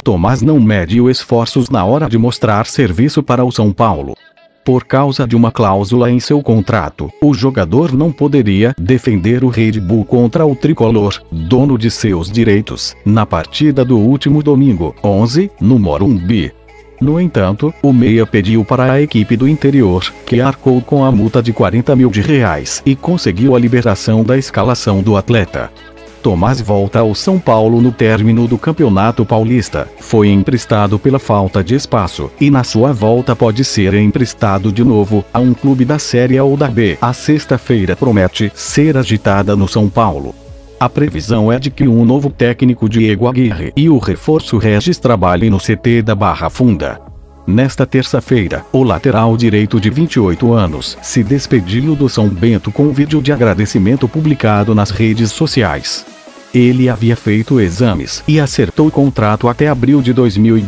Tomás não mediu esforços na hora de mostrar serviço para o São Paulo. Por causa de uma cláusula em seu contrato, o jogador não poderia defender o Red Bull contra o tricolor, dono de seus direitos, na partida do último domingo, 11, no Morumbi. No entanto, o meia pediu para a equipe do interior, que arcou com a multa de R$40 mil e conseguiu a liberação da escalação do atleta. Tomás volta ao São Paulo no término do Campeonato Paulista, foi emprestado pela falta de espaço, e na sua volta pode ser emprestado de novo a um clube da Série A ou da B. A sexta-feira promete ser agitada no São Paulo. A previsão é de que um novo técnico, Diego Aguirre, e o reforço Regis trabalhem no CT da Barra Funda. Nesta terça-feira, o lateral direito de 28 anos se despediu do São Bento com um vídeo de agradecimento publicado nas redes sociais. Ele havia feito exames e acertou o contrato até abril de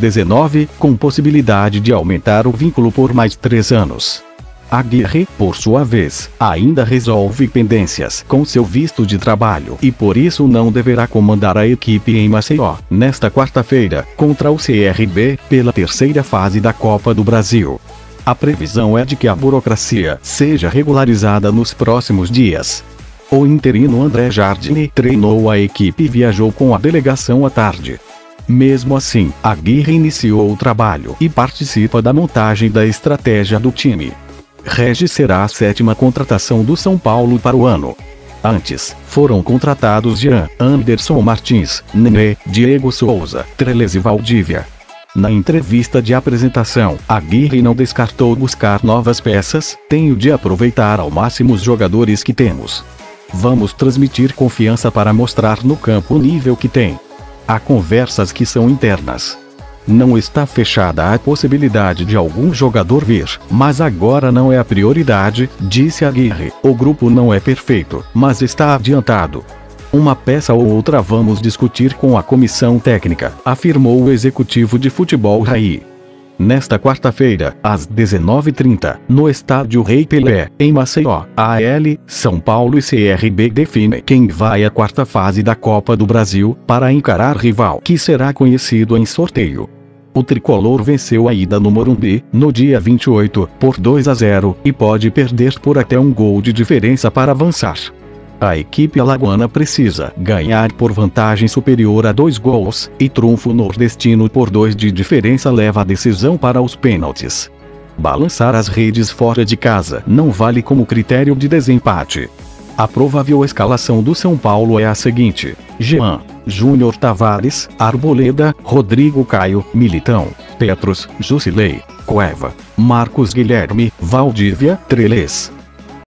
2019, com possibilidade de aumentar o vínculo por mais 3 anos. Aguirre, por sua vez, ainda resolve pendências com seu visto de trabalho e por isso não deverá comandar a equipe em Maceió, nesta quarta-feira, contra o CRB, pela terceira fase da Copa do Brasil. A previsão é de que a burocracia seja regularizada nos próximos dias. O interino André Jardine treinou a equipe e viajou com a delegação à tarde. Mesmo assim, Aguirre iniciou o trabalho e participa da montagem da estratégia do time. Regis será a 7ª contratação do São Paulo para o ano. Antes, foram contratados Jean, Anderson Martins, Nenê, Diego Souza, Trelez e Valdívia. Na entrevista de apresentação, Aguirre não descartou buscar novas peças. Tenho de aproveitar ao máximo os jogadores que temos. Vamos transmitir confiança para mostrar no campo o nível que tem. Há conversas que são internas. Não está fechada a possibilidade de algum jogador vir, mas agora não é a prioridade, disse Aguirre. O grupo não é perfeito, mas está adiantado. Uma peça ou outra vamos discutir com a comissão técnica, afirmou o executivo de futebol Raí. Nesta quarta-feira, às 19h30, no estádio Rei Pelé, em Maceió, AL, São Paulo e CRB definem quem vai à quarta fase da Copa do Brasil, para encarar rival que será conhecido em sorteio. O tricolor venceu a ida no Morumbi, no dia 28, por 2-0, e pode perder por até um gol de diferença para avançar. A equipe alagoana precisa ganhar por vantagem superior a 2 gols, e trunfo nordestino por 2 de diferença leva a decisão para os pênaltis. Balançar as redes fora de casa não vale como critério de desempate. A provável escalação do São Paulo é a seguinte: Jean, Júnior Tavares, Arboleda, Rodrigo Caio, Militão, Petros, Jusilei, Cueva, Marcos Guilherme, Valdívia, Trelez.